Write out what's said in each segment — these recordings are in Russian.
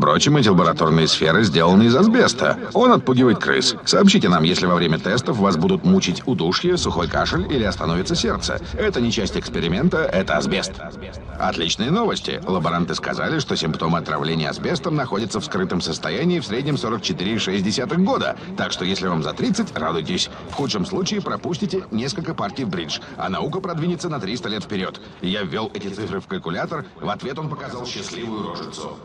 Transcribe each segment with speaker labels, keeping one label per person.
Speaker 1: прочим, эти лабораторные сферы сделаны из асбеста. Он отпугивает крыс. Сообщите нам, если во время тестов вас будут мучить удушье, сухой кашель или остановится сердце. Это не часть эксперимента, это асбест. Отличные новости. Лаборанты сказали, что симптомы отравления асбестом находятся в скрытом состоянии в среднем 44,6 года. Так что если вам за 30, радуйтесь. В худшем случае пропустите несколько партий в бридж, а наука продвинется на 300 лет вперед. Я ввел эти цифры в калькулятор, в ответ он показал счастливую рожицу.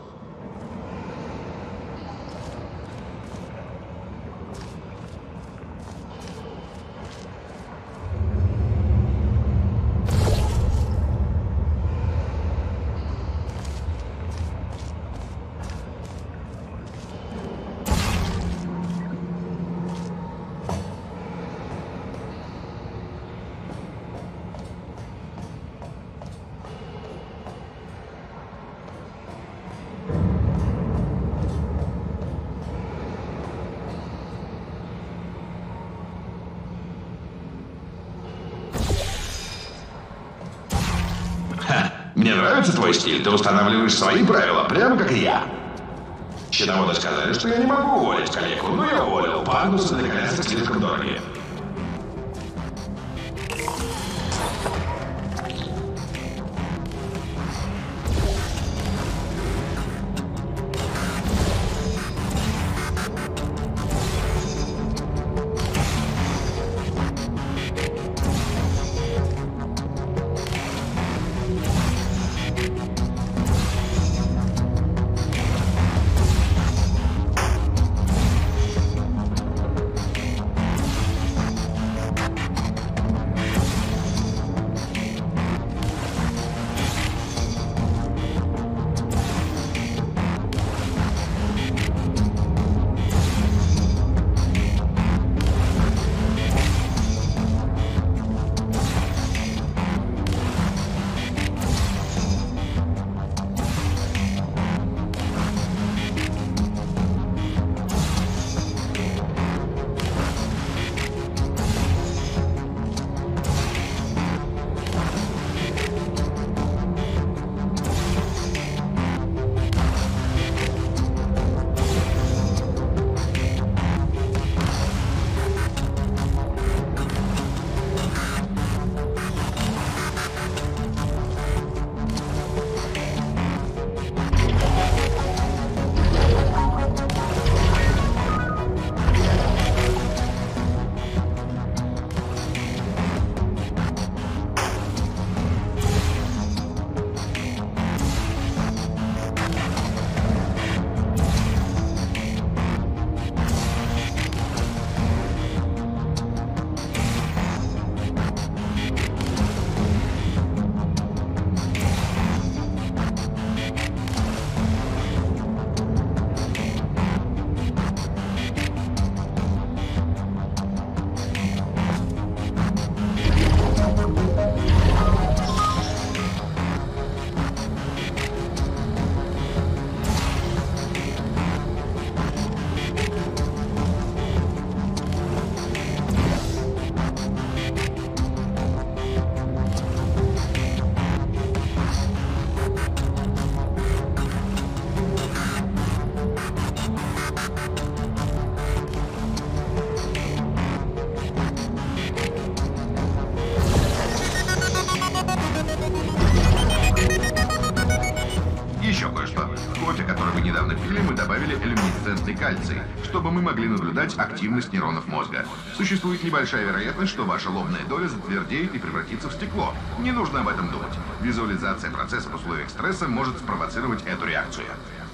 Speaker 1: Мне нравится твой стиль, ты устанавливаешь свои правила, прямо как и я. Счетоводы сказали, что я не могу уволить коллегу, но я уволил. Пандусы для колясок слишком дорогие.
Speaker 2: кальций, чтобы мы могли наблюдать активность нейронов мозга. Существует небольшая вероятность, что ваша лобная доля затвердеет и превратится в стекло. Не нужно об этом думать. Визуализация процесса в условиях стресса может спровоцировать эту реакцию.